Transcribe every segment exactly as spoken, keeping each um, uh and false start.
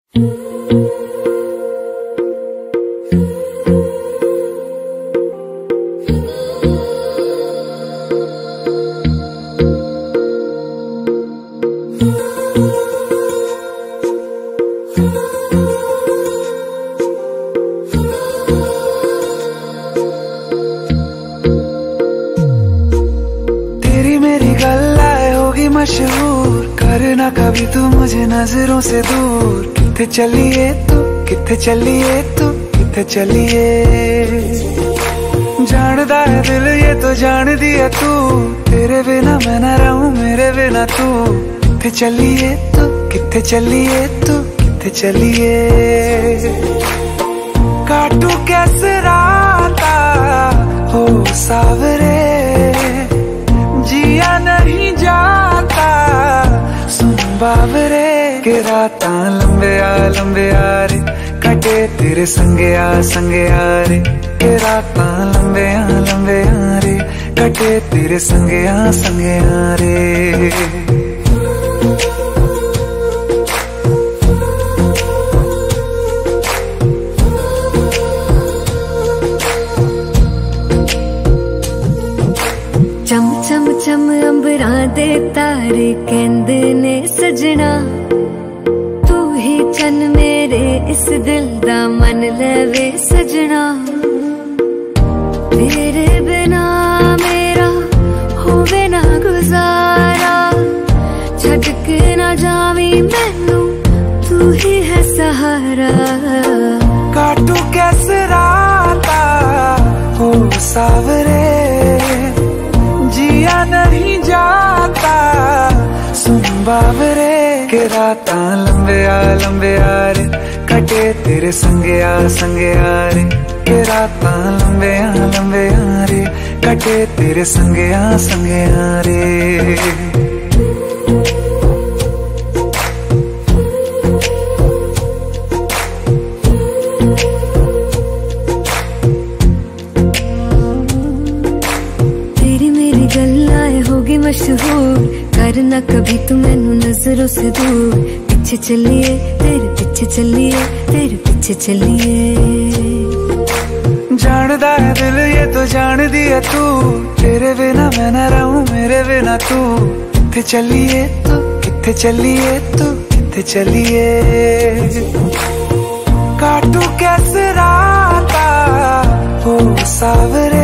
तेरी मेरी गल्लाए होगी मशहूर, करना कभी तू मुझे नजरों से दूर। किथे चलिए तू, किथे चलिए तू, किथे चलिए। जानदा है दिल ये तो जान दिया तू, तेरे बिना मैं न रहूं मेरे बिना तू। किथे चलिए तू, किथे चलिए तू, किथे चलिए। काटू कैसे राता हो सावरे, जिया नहीं जाता सुन बाबरे। के रातां लंबे आ लंबे आ रे, कटे तेरे संगे आ संगे आ रे। के रातां लंबे आ लंबे आ रे, कटे तेरे संगे आ संगे आ रे। चम चम चम अंबरां दे तारे कहंदे ने सजना, तू ही चन मेरे इस दिल दा मन लवे सजना। तेरे बिना मेरा होवे ना गुजारा, छड़ के ना जावी मैनू तू ही है सहारा। काटू कैसे राता हो सावरे, जिया नहीं जाता सुन बाबरे। के रातां लंबे आ लंबे आ रे, कटे तेरे संगे आ संगे आ रे। के रातां लंबे आ लंबे आ रे, कटे तेरे संगे आ संगे आ रे। होगी मशहूर, करना कभी तू मैनू नजरों से दूर। पीछे चलिए तेरे पीछे चलिए, तेरे पीछे चलिए। जानदा है दिल ये तो जान दिया तू, तेरे बिना मैं न रहूं मेरे बिना तू। किथे चलिए तू, किथे चलिए तू, किथे चलिए। काटू कैसे राता हो सावरे,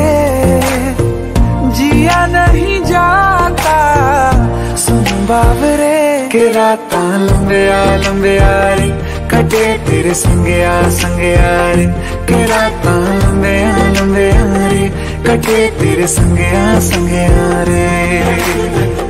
जिया नहीं जाता सुन बाबरे। के रातां लंबे आ लंबे आ रे, कटे तेरे संगे आ संगे आ रे। के रातां लंबे आ लंबे आ रे, कटे तेरे संगे आ संगे आ रे।